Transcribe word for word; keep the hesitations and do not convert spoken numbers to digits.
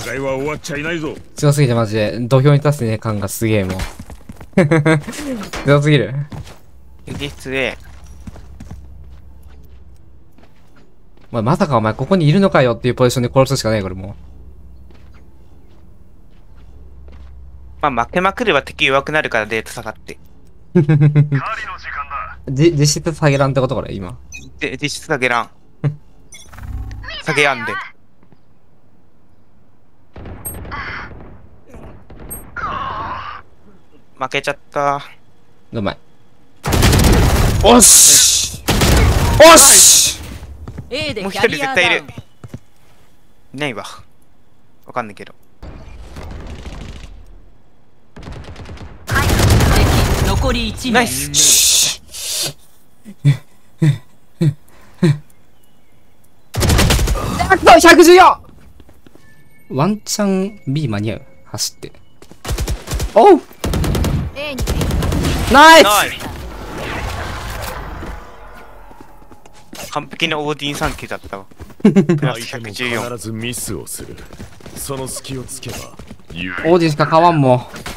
戦いは終わっちゃいないぞ。 強すぎてマジで土俵に立つね感がすげえもう強すぎる。 激失礼。 お前まさかお前ここにいるのかよっていうポジションで殺すしかないこれもまあ負けまくれば敵弱くなるからデータ下がって。 狩りの時間だ。 で実質下げらんってことから今で、実質下げらん。下げやんで。負けちゃった。 うまい。おっしおっしもう一人絶対いる。いないわ。わかんないけど。 残りいち名。 ナイス。 ひゃくじゅうよん。ワンチャン B 間に合う走って。おうナイナイス完璧なオーディンさん級だったわ。プラスひゃくじゅうよん。 必ずミスをする。その隙をつけばオーディンしか買わんもん。